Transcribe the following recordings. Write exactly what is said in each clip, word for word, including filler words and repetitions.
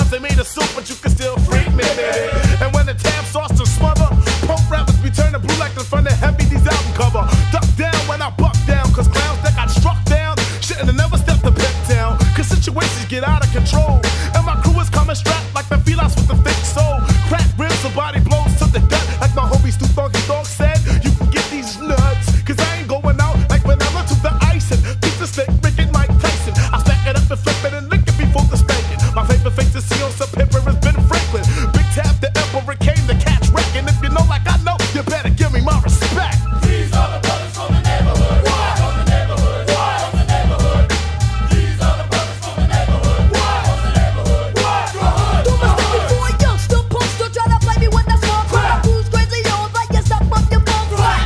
cause they made a soup, but you can still freak me, baby. And when the tab starts to smother, punk rappers be turning blue like the front of Heavy D's album cover. Duck down when I buck down, cause clowns that got struck down shouldn't have never stepped the pep down. Cause situations get out of control, and my crew is coming strapped like the felines with the thick soul. Crack ribs or body blows to the gut, like my homie Stu Funky Dog said. You can get these nuts, cause I ain't going out like vanilla to the ice and pizza stick, Rick and Mike Tyson. I stack it up and flip it and lick it before the spanking. My favorite face to see on some paper is Ben Franklin. Big Tap, the emperor came to catch wreck, and if you know like I know, you better give me my respect. These are the brothers from the neighborhood. Why? From the neighborhood. Why? From the neighborhood. These are the brothers from the neighborhood. Why? From the neighborhood. Why? The hood. Do my thing before a youngster punk still try to play me with that small crowd. My crew's crazy on like you stop up your bum flat.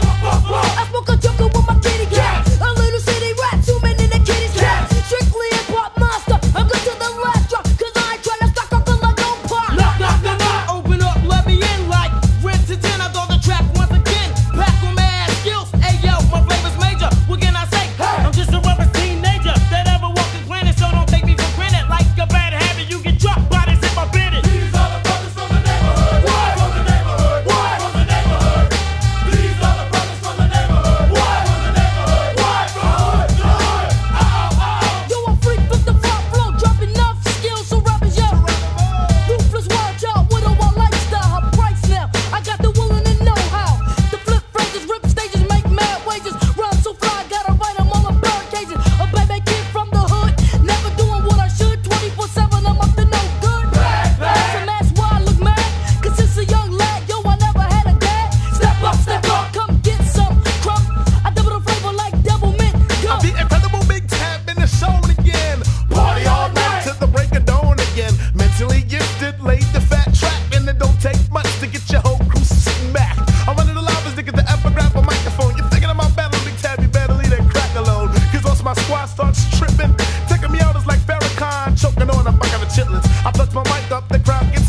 I smoke a jungle with my kitty cat. A little city rat, zooming in the kitty's cat. Strictly a pop monster. I'm good to the last drop, cause I ain't tryna stock up till I don't pop. Knock, knock, knock, knock. Open up, let me in like Red to ten. I throw the track once again. Pack with mad skills. Hey yo, my flavor's major. What can I say? I'm just a rubber teenager that ever walked the planet, so don't take me for granted. Like a bad habit, you get dropped by this if I bid it. These are the brothers from the neighborhood. Why? From the neighborhood. Why? From the neighborhood. These are the brothers from the neighborhood. Why? From the neighborhood. Why? The hood. The hood. Ow, ow. Yo, I'm freak with the front flow, dropping enough skills so rappers yo. Ruthless wild child with a wild lifestyle, her price now. I got the will and the know-how. The flip phrases, rip stages, make mad wages. Rhyme so fly, gotta write them all in barricades. A baby kid from the hood, never doing what I should. twenty-four seven, I'm up to no good. Some ass why I look mad, cause since a young lad, yo, I never had a dad. Step up, step up, come get some crumb. I double the flavor like double mint. Go. The incredible Big Tap in the show again. Party all night till the break of dawn again. Mentally gifted, laid the fat trap, and it don't take much to get your whole crew smacked. I'm one of the loudest niggas to ever grab a microphone. You're thinking about battle, Big Tap, you better leave that crack alone. Cause once my squad starts tripping, taking me out is like Farrakhan choking on a bucket of chitlins. I touch my mic up, the crowd gets